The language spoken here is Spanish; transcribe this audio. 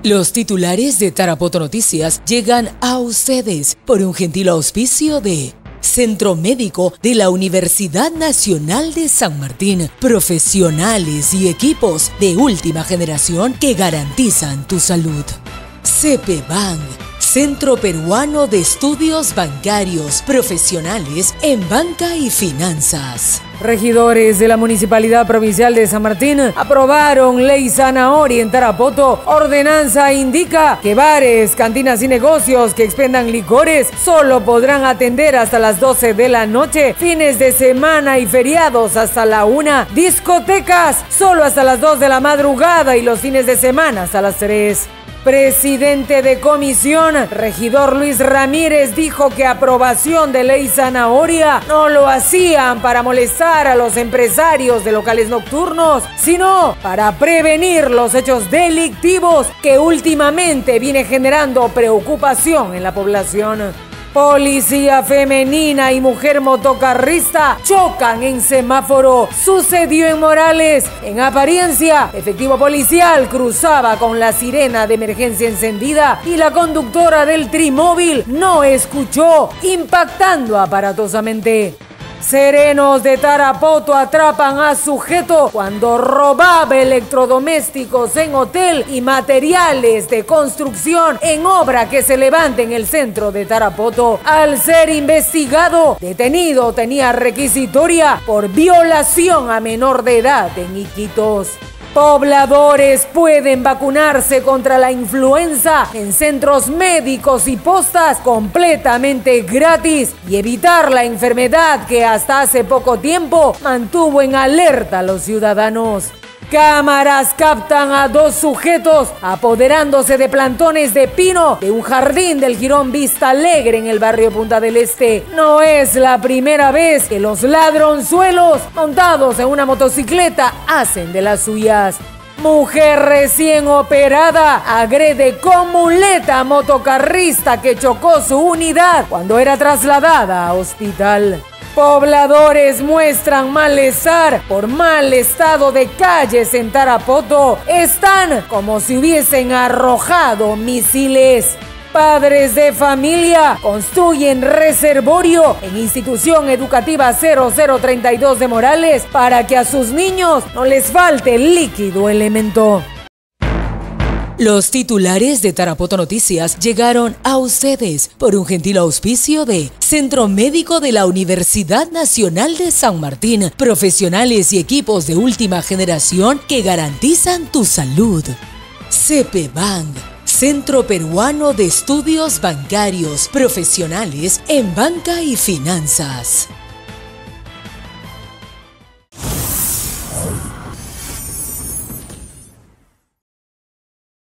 Los titulares de Tarapoto Noticias llegan a ustedes por un gentil auspicio de Centro Médico de la Universidad Nacional de San Martín. Profesionales y equipos de última generación que garantizan tu salud. CPBank, Centro Peruano de Estudios Bancarios Profesionales en Banca y Finanzas. Regidores de la Municipalidad Provincial de San Martín aprobaron Ley Zanahoria en Tarapoto. Ordenanza indica que bares, cantinas y negocios que expendan licores solo podrán atender hasta las 12 de la noche, fines de semana y feriados hasta la 1, discotecas solo hasta las 2 de la madrugada y los fines de semana hasta las 3. Presidente de comisión, regidor Luis Ramírez, dijo que aprobación de Ley Zanahoria no lo hacían para molestar a los empresarios de locales nocturnos, sino para prevenir los hechos delictivos que últimamente viene generando preocupación en la población. Policía femenina y mujer motocarrista chocan en semáforo. Sucedió en Morales. En apariencia, efectivo policial cruzaba con la sirena de emergencia encendida y la conductora del trimóvil no escuchó, impactando aparatosamente. Serenos de Tarapoto atrapan a sujeto cuando robaba electrodomésticos en hotel y materiales de construcción en obra que se levanta en el centro de Tarapoto. Al ser investigado, detenido tenía requisitoria por violación a menor de edad en Iquitos. Pobladores pueden vacunarse contra la influenza en centros médicos y postas completamente gratis y evitar la enfermedad que hasta hace poco tiempo mantuvo en alerta a los ciudadanos. Cámaras captan a 2 sujetos apoderándose de plantones de pino de un jardín del Jirón Vista Alegre en el barrio Punta del Este. No es la primera vez que los ladronzuelos montados en una motocicleta hacen de las suyas. Mujer recién operada agrede con muleta a motocarrista que chocó su unidad cuando era trasladada a hospital. Pobladores muestran malestar por mal estado de calles en Tarapoto. Están como si hubiesen arrojado misiles. Padres de familia construyen reservorio en Institución Educativa 0032 de Morales para que a sus niños no les falte líquido elemento. Los titulares de Tarapoto Noticias llegaron a ustedes por un gentil auspicio de Centro Médico de la Universidad Nacional de San Martín. Profesionales y equipos de última generación que garantizan tu salud. CPBank, Centro Peruano de Estudios Bancarios Profesionales en Banca y Finanzas.